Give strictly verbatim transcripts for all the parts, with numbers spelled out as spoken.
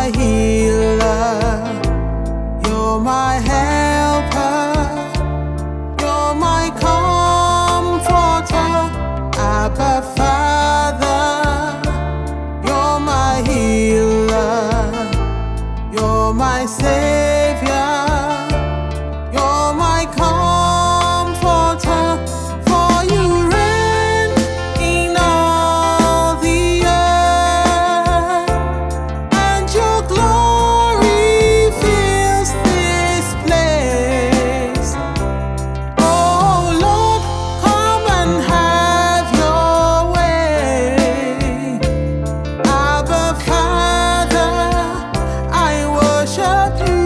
my healer, you're my helper, you're my comforter. Abba Father, you're my healer, you're my saviour, you're my comforter. For you reign in all the earth, and your glory fills this place. Oh Lord, come and have your way. Abba Father, I worship you.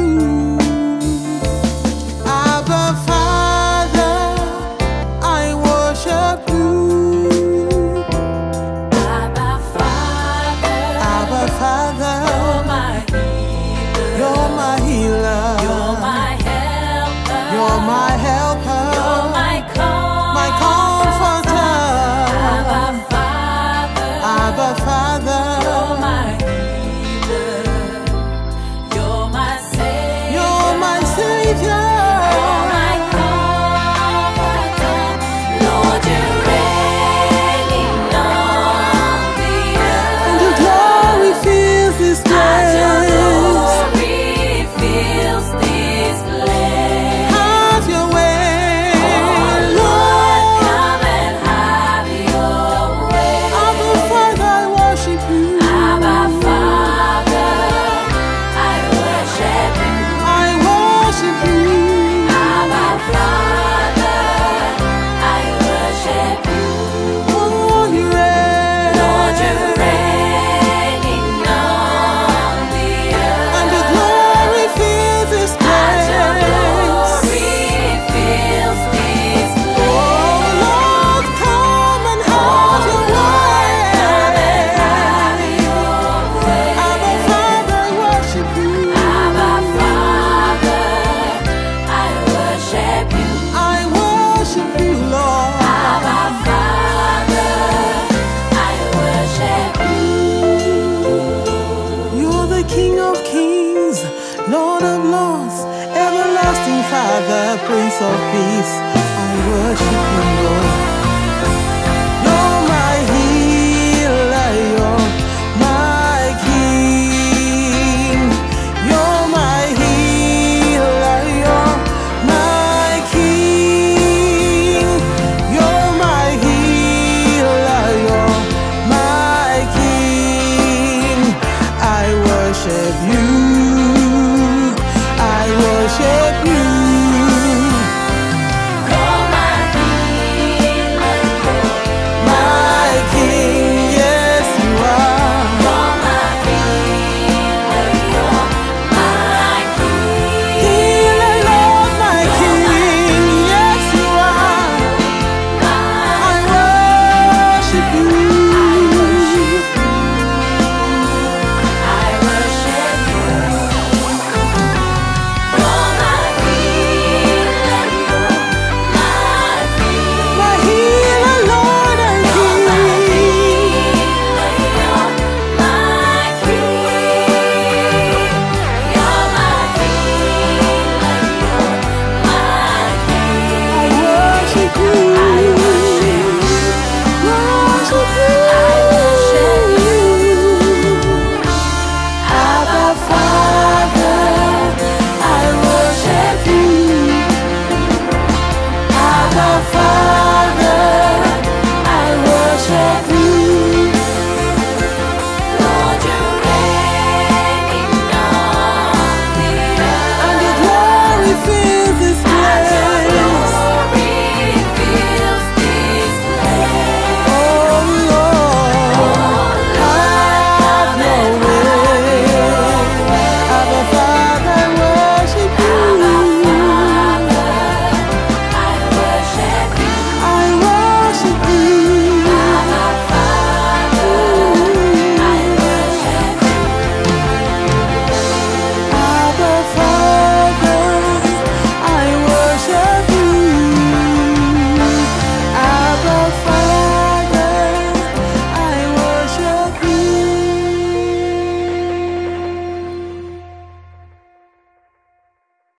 Abba Father, I worship you. Abba Father, Abba Father, you're my healer, you're my healer, you're my helper, you're my helper, you're my comforter. my comforter. Abba Father, Abba Father, you're my healer, you're my savior, you're my saviour, you're my comforter. Lord, you reign in all the earth, and your glory fills this and your place. glory fills this place. Have your way, Oh Lord, come and have your way. Abba Father, I worship you. Abba Father, I worship you. I worship you. Abba Father, I worship you. Oh, you reign, Lord, you reign in all the earth, and your glory fills this and your place. glory fills this Oh place. Lord, come and have your way. Abba Father, I worship you. Abba Father, I worship you. I worship you, Lord. Abba Father, I worship you. You're the King of Kings, Lord of Lords, everlasting Father, Prince of Peace. I worship you, Lord. You're my healer, you're my King. You're my healer, you're my King. You're my healer, you're my King. I worship you.